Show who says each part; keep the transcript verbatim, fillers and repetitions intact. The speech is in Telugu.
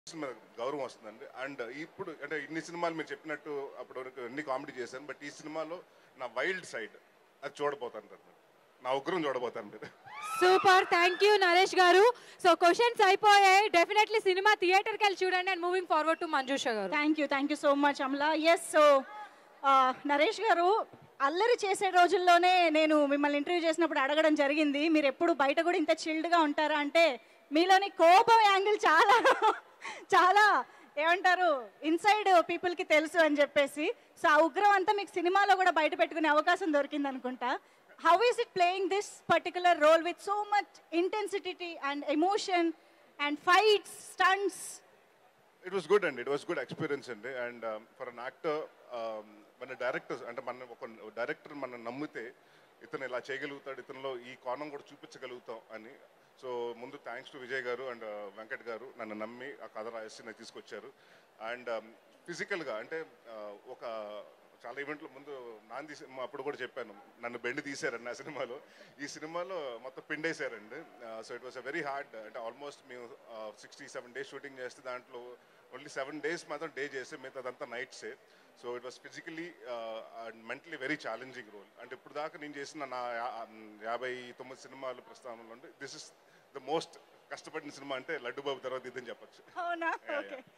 Speaker 1: మీద గౌరవం వస్తుందండి. అండ్ ఇప్పుడు అంటే ఇన్ని సినిమాలు మీరు చెప్పినట్టు అప్పటి వరకు ఎన్ని కామెడీ చేశాను, బట్ ఈ సినిమాలో నా వైల్డ్ సైడ్ అది చూడబోతాను సార్, నా ఉగ్రం చూడబోతాను మీరు.
Speaker 2: సూపర్, థ్యాంక్ యూ నరేష్ గారు. సో క్వశ్చన్స్ అయిపోయాయి, డెఫినెట్లీ సినిమా థియేటర్కి వెళ్ళి చూడండి. And moving forward to Manjusha గారు.
Speaker 3: Thank you thank you so much Amala. Yes, so Naresh గారు, అల్లరి చేసే రోజుల్లోనే నేను మిమ్మల్ని ఇంటర్వ్యూ చేసినప్పుడు అడగడం జరిగింది, మీరు ఎప్పుడు బయట కూడా ఇంత చిల్డ్గా ఉంటారా అంటే, మీలోని కోపం యాంగిల్ చాలా చాలా ఏమంటారు ఇన్సైడ్ పీపుల్కి తెలుసు అని చెప్పేసి. సో ఆ ఉగ్రం అంతా మీకు సినిమాలో కూడా బయట పెట్టుకునే అవకాశం దొరికింది అనుకుంటా. How is it playing this particular role with so much intensity and emotion and fights, stunts?
Speaker 1: It was good అండి, ఇట్ వాస్ గుడ్ ఎక్స్పీరియన్స్ అండి. అండ్ ఫర్ అన్ యాక్టర్, మన డైరెక్టర్స్ అంటే మన ఒక డైరెక్టర్ మనం నమ్మితే ఇతను ఇలా చేయగలుగుతాడు, ఇతనిలో ఈ కోణం కూడా చూపించగలుగుతాం అని. సో ముందు థ్యాంక్స్ టు విజయ్ గారు అండ్ వెంకట్ గారు నన్ను నమ్మి ఆ కథ రాసి నాకు తీసుకొచ్చారు. అండ్ ఫిజికల్గా అంటే ఒక చాలా ఈవెంట్లు ముందు నాంది సినిమా అప్పుడు కూడా చెప్పాను, నన్ను బెండ్ తీశారండి ఆ సినిమాలో. ఈ సినిమాలో మొత్తం పిండేశారండి. So it was a very hard, అంటే ఆల్మోస్ట్ మేము సిక్స్టీ సెవెన్ డేస్ షూటింగ్ చేస్తే దాంట్లో ఓన్లీ సెవెన్ డేస్ మాత్రం డే చేస్తే మిగతాదంతా నైట్సే. So it was physically and mentally very challenging role. అంటే ఇప్పుడు దాకా నేను చేసిన నా యాభై తొమ్మిది సినిమాలు ప్రస్థానంలో దిస్ ఇస్ ద మోస్ట్ కష్టపడిన సినిమా అంటే లడ్డు బాబు తర్వాత ఇదని చెప్పచ్చు.
Speaker 3: అవునా? ఓకే.